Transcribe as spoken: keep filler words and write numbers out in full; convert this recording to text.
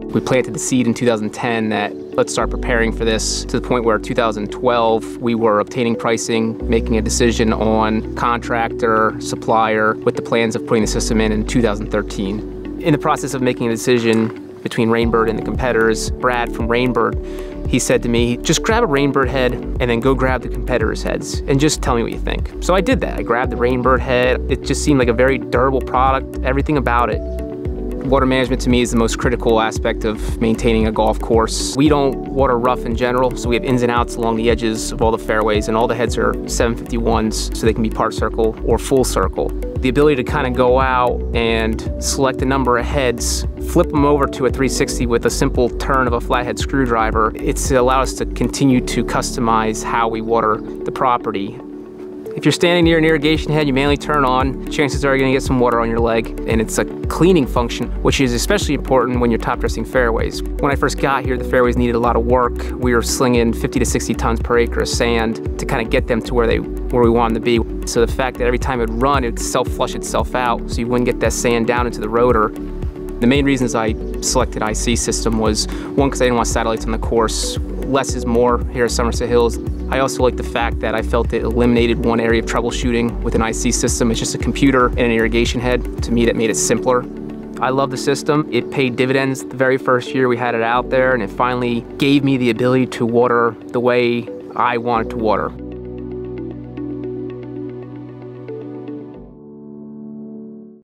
We planted the seed in two thousand ten that let's start preparing for this, to the point where two thousand twelve we were obtaining pricing, making a decision on contractor, supplier, with the plans of putting the system in in two thousand thirteen. In the process of making a decision between Rainbird and the competitors, Brad from Rainbird, he said to me, just grab a Rainbird head and then go grab the competitors' heads and just tell me what you think. So I did that. I grabbed the Rainbird head. It just seemed like a very durable product, everything about it. Water management to me is the most critical aspect of maintaining a golf course. We don't water rough in general, so we have ins and outs along the edges of all the fairways, and all the heads are seven fifty-ones, so they can be part circle or full circle. The ability to kind of go out and select a number of heads, flip them over to a three sixty with a simple turn of a flathead screwdriver, it's allowed us to continue to customize how we water the property. If you're standing near an irrigation head you manually turn on, chances are you're gonna get some water on your leg, and it's a cleaning function, which is especially important when you're top dressing fairways. When I first got here, the fairways needed a lot of work. We were slinging fifty to sixty tons per acre of sand to kind of get them to where they where we wanted them to be. So the fact that every time it would run, it would self-flush itself out, so you wouldn't get that sand down into the rotor. The main reasons I selected I C system was, one, because I didn't want satellites on the course. Less is more here at Somerset Hills. I also like the fact that I felt it eliminated one area of troubleshooting with an I C system. It's just a computer and an irrigation head. To me, that made it simpler. I love the system. It paid dividends the very first year we had it out there, and it finally gave me the ability to water the way I wanted to water.